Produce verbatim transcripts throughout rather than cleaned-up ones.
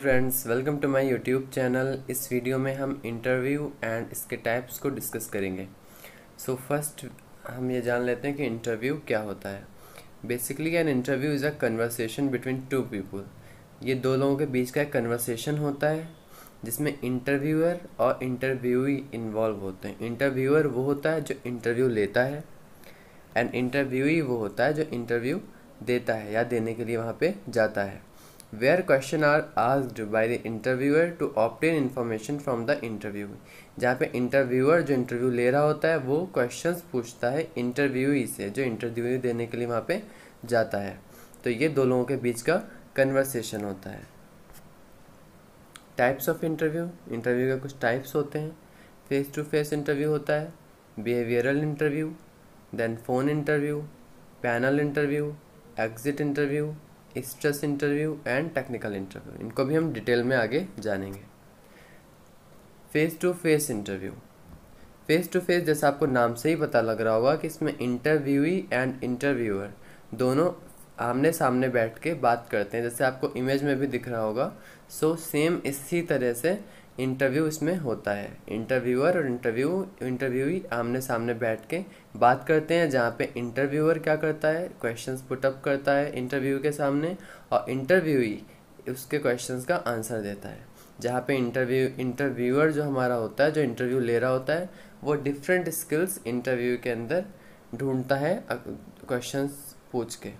Friends, welcome to my YouTube channel. इस video में हम इंटरव्यू एंड इसके टाइप्स को डिस्कस करेंगे। सो so, फर्स्ट हम ये जान लेते हैं कि इंटरव्यू क्या होता है। Basically an interview is a conversation between two people. ये दो लोगों के बीच का एक कन्वर्सेशन होता है जिसमें इंटरव्यूअर और इंटरव्यूई इन्वॉल्व होते हैं। इंटरव्यूअर वो होता है जो इंटरव्यू लेता है एंड इंटरव्यूई वो होता है जो इंटरव्यू देता है या देने के लिए वहाँ पे जाता है। Where question are asked by the interviewer to obtain information from the interview। जहाँ पे इंटरव्यूअर जो इंटरव्यू ले रहा होता है वो क्वेश्चंस पूछता है इंटरव्यूई से जो इंटरव्यू देने के लिए वहाँ पे जाता है। तो ये दो लोगों के बीच का कन्वर्सेशन होता है। टाइप्स ऑफ इंटरव्यू, इंटरव्यू के कुछ टाइप्स होते हैं। फेस टू फेस इंटरव्यू होता है, behavioural interview, then phone interview, panel interview, exit interview, stress interview and technical interview. इनको भी हम डिटेल में आगे जानेंगे। Face to face interview, face to face जैसा आपको नाम से ही पता लग रहा होगा कि इसमें इंटरव्यूई एंड इंटरव्यूअर दोनों आमने सामने बैठ के बात करते हैं, जैसे आपको इमेज में भी दिख रहा होगा। सो सेम इसी तरह से इंटरव्यू इसमें होता है। इंटरव्यूअर और इंटरव्यू इंटरव्यूई आमने सामने बैठ के बात करते हैं, जहाँ पे इंटरव्यूअर क्या करता है, क्वेश्चंस पुटअप करता है इंटरव्यू के सामने और इंटरव्यूई उसके क्वेश्चंस का आंसर देता है। जहाँ पे इंटरव्यू इंटरव्यूअर जो हमारा होता है, जो इंटरव्यू ले रहा होता है, वो डिफरेंट स्किल्स इंटरव्यू के अंदर ढूंढता है क्वेश्चंस पूछ के।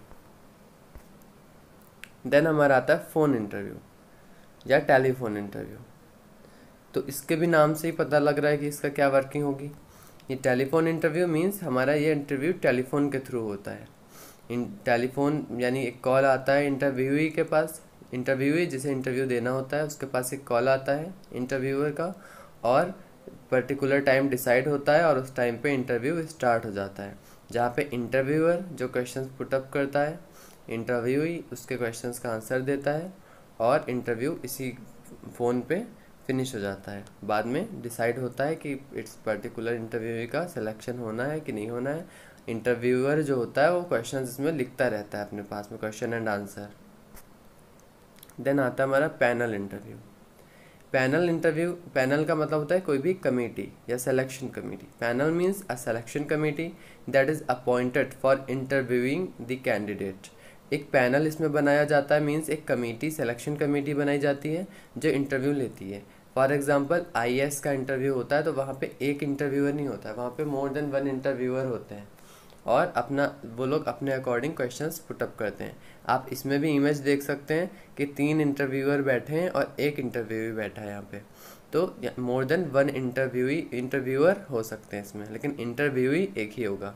देन हमारा आता है फ़ोन इंटरव्यू या टेलीफोन इंटरव्यू। तो इसके भी नाम से ही पता लग रहा है कि इसका क्या वर्किंग होगी। ये टेलीफोन इंटरव्यू मीन्स हमारा ये इंटरव्यू टेलीफोन के थ्रू होता है। इन टेलीफोन यानी एक कॉल आता है इंटरव्यूई के पास, इंटरव्यूई जिसे इंटरव्यू देना होता है उसके पास एक कॉल आता है इंटरव्यूअर का और पर्टिकुलर टाइम डिसाइड होता है और उस टाइम पे इंटरव्यू स्टार्ट हो जाता है, जहाँ पे इंटरव्यूअर जो क्वेश्चंस पुटअप करता है, इंटरव्यूई उसके क्वेश्चंस का आंसर देता है और इंटरव्यू इसी फ़ोन पे फिनिश हो जाता है। बाद में डिसाइड होता है कि इट्स पर्टिकुलर इंटरव्यू का सिलेक्शन होना है कि नहीं होना है। इंटरव्यूअर जो होता है वो क्वेश्चंस इसमें लिखता रहता है अपने पास में, क्वेश्चन एंड आंसर। देन आता है हमारा panel interview. Panel interview, panel का मतलब होता है कोई भी कमेटी या selection committee. Panel means a selection committee that is appointed for interviewing the candidate. एक पैनल इसमें बनाया जाता है, मीन्स एक कमेटी, सिलेक्शन कमेटी बनाई जाती है जो इंटरव्यू लेती है। For example I A S का इंटरव्यू होता है तो वहाँ पे एक इंटरव्यूअर नहीं होता है, वहाँ पे मोर देन वन इंटरव्यूअर होते हैं और अपना वो लोग अपने अकॉर्डिंग क्वेश्चंस पुटअप करते हैं। आप इसमें भी इमेज देख सकते हैं कि तीन इंटरव्यूअर बैठे हैं और एक इंटरव्यूई बैठा है यहाँ पे। तो more than one interviewee interviewer हो सकते हैं इसमें, लेकिन इंटरव्यूई एक ही होगा।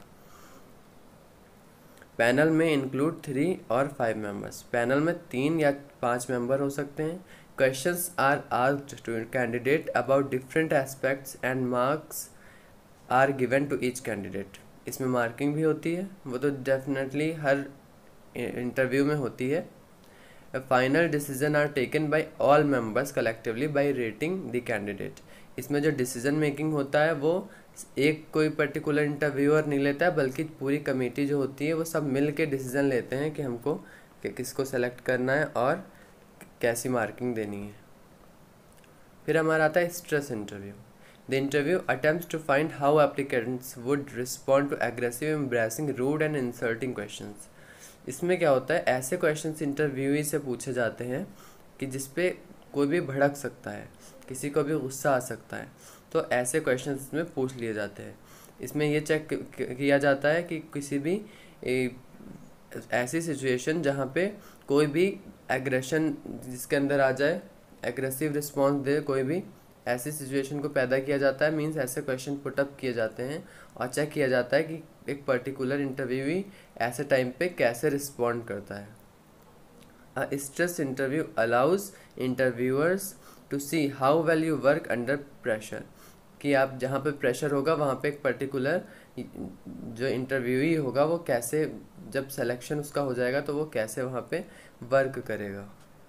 पैनल में इंक्लूड थ्री और फाइव मेंबर्स। पैनल में तीन या पाँच मेंबर हो सकते हैं। Questions are asked to candidate about different aspects and marks are given to each candidate. इसमें मार्किंग भी होती है, वो तो डेफिनेटली हर इंटरव्यू में होती है। Final decision are taken by all members collectively by rating the candidate. इसमें जो डिसीजन मेकिंग होता है वो एक कोई पर्टिकुलर इंटरव्यूअर नहीं लेता है, बल्कि पूरी कमेटी जो होती है वो सब मिल के डिसीजन लेते हैं कि हमको कि किसको सेलेक्ट करना है और कैसी मार्किंग देनी है। फिर हमारा आता है stress interview. The interview attempts to find how applicants would respond to aggressive, embarrassing, rude and insulting questions. इसमें क्या होता है, ऐसे क्वेश्चंस इंटरव्यूई से पूछे जाते हैं कि जिसपे कोई भी भड़क सकता है, किसी को भी गुस्सा आ सकता है, तो ऐसे क्वेश्चंस इसमें पूछ लिए जाते हैं। इसमें ये चेक किया जाता है कि किसी भी ए, ऐसी सिचुएशन जहाँ पे कोई भी एग्रेशन जिसके अंदर आ जाए, एग्रेसिव रिस्पॉन्स दे, कोई भी ऐसी सिचुएशन को पैदा किया जाता है। मीन्स ऐसे क्वेश्चन पुटअप किए जाते हैं और चेक किया जाता है कि एक पर्टिकुलर इंटरव्यूई ऐसे टाइम पे कैसे रिस्पॉन्ड करता है। A stress interview allows interviewers to see how well you work under pressure. कि आप जहाँ पे प्रेशर होगा वहाँ पे एक पर्टिकुलर जो इंटरव्यूई होगा वो कैसे, जब सिलेक्शन उसका हो जाएगा तो वो कैसे वहाँ पे वर्क करेगा।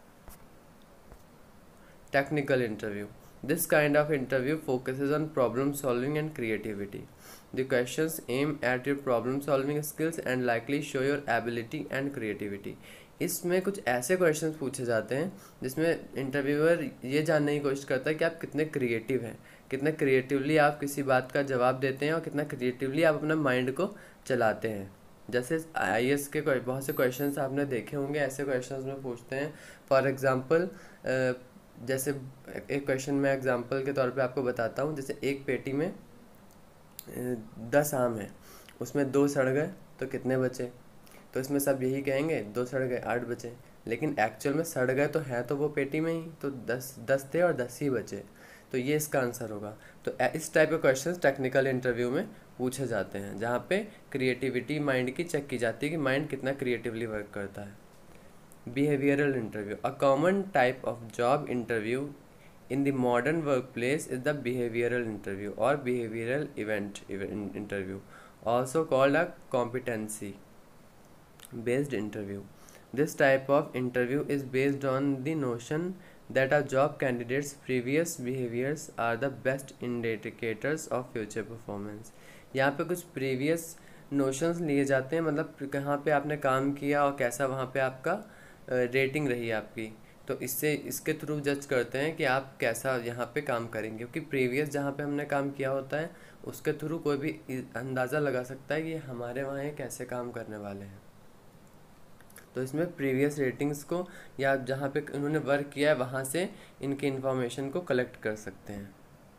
Technical interview, this kind of interview focuses on problem solving and creativity. The questions aim at your problem solving skills and likely show your ability and creativity. इसमें कुछ ऐसे क्वेश्चंस पूछे जाते हैं जिसमें इंटरव्यूअर ये जानने की कोशिश करता है कि आप कितने क्रिएटिव हैं, कितने क्रिएटिवली आप किसी बात का जवाब देते हैं और कितना क्रिएटिवली आप अपना माइंड को चलाते हैं। जैसे आई ए एस के कोई बहुत से क्वेश्चंस आपने देखे होंगे, ऐसे क्वेश्चंस में पूछते हैं। फॉर एग्जांपल जैसे एक क्वेश्चन मैं एग्जांपल के तौर पे आपको बताता हूँ। जैसे एक पेटी में दस आम है, उसमें दो सड़ गए तो कितने बचे? तो इसमें सब यही कहेंगे दो सड़ गए आठ बचे, लेकिन एक्चुअल में सड़ गए तो है तो वो पेटी में ही, तो दस दस थे और दस ही बचे, तो ये इसका आंसर होगा। तो इस टाइप के क्वेश्चंस टेक्निकल इंटरव्यू में पूछे जाते हैं, जहाँ पे क्रिएटिविटी माइंड की चेक की जाती है कि माइंड कितना क्रिएटिवली वर्क करता है। Behavioural interview, a common type of job interview in the modern workplace is the behavioral interview or behavioral event interview, also called a competency based interview. This type of interview is based on the notion that a job candidate's previous behaviors are the best indicators of future performance. यहाँ पे कुछ previous notions लिए जाते हैं, मतलब कहाँ पे आपने काम किया और कैसा वहाँ पे आपका रेटिंग uh, रही आपकी, तो इससे इसके थ्रू जज करते हैं कि आप कैसा यहाँ पे काम करेंगे, क्योंकि प्रीवियस जहाँ पे हमने काम किया होता है उसके थ्रू कोई भी अंदाज़ा लगा सकता है कि हमारे वहाँ ये कैसे काम करने वाले हैं। तो इसमें प्रीवियस रेटिंग्स को या जहाँ पे उन्होंने वर्क किया है वहाँ से इनकी इन्फॉर्मेशन को कलेक्ट कर सकते हैं।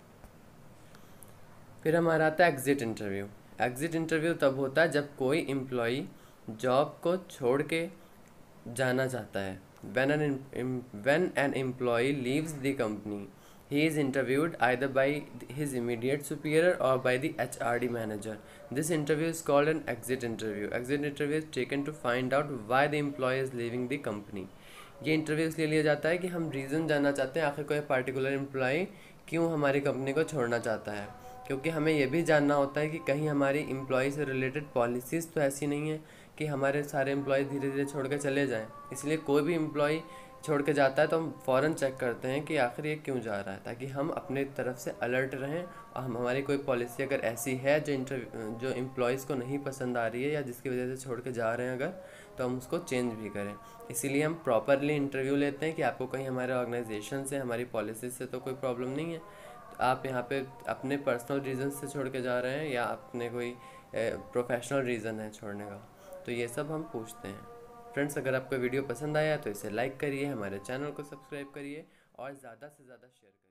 फिर हमारा आता है एग्ज़िट इंटरव्यू। एग्ज़िट इंटरव्यू तब होता है जब कोई एम्प्लॉई जॉब को छोड़ के जाना चाहता है। When an when an employee leaves the company, he is interviewed either by his immediate superior or by the H R D manager. This interview is called an exit interview. Exit interview is taken to find out why the employee is leaving the company. ये interview इसलिए लिया जाता है कि हम reason जानना चाहते हैं आखिर कोई पर्टिकुलर एम्प्लॉई क्यों हमारी कंपनी को छोड़ना चाहता है, क्योंकि हमें यह भी जानना होता है कि कहीं हमारी एम्प्लॉय से रिलेटेड पॉलिसीज़ तो ऐसी नहीं है कि हमारे सारे एम्प्लॉय धीरे धीरे छोड़ के चले जाएं। इसलिए कोई भी एम्प्लॉय छोड़ के जाता है तो हम फ़ौरन चेक करते हैं कि आखिर ये क्यों जा रहा है, ताकि हम अपने तरफ से अलर्ट रहें और हम हमारी कोई पॉलिसी अगर ऐसी है जो इंटरव्यू जो एम्प्लॉयज़ को नहीं पसंद आ रही है या जिसकी वजह से छोड़ के जा रहे हैं अगर, तो हम उसको चेंज भी करें। इसीलिए हम प्रॉपरली इंटरव्यू लेते हैं कि आपको कहीं हमारे ऑर्गेनाइजेशन से हमारी पॉलिसी से तो कोई प्रॉब्लम नहीं है, तो आप यहाँ पे अपने पर्सनल रीज़न से छोड़ के जा रहे हैं या अपने कोई प्रोफेशनल रीज़न है छोड़ने का, तो ये सब हम पूछते हैं। फ्रेंड्स, अगर आपको वीडियो पसंद आया तो इसे लाइक करिए, हमारे चैनल को सब्सक्राइब करिए और ज़्यादा से ज़्यादा शेयर करिए।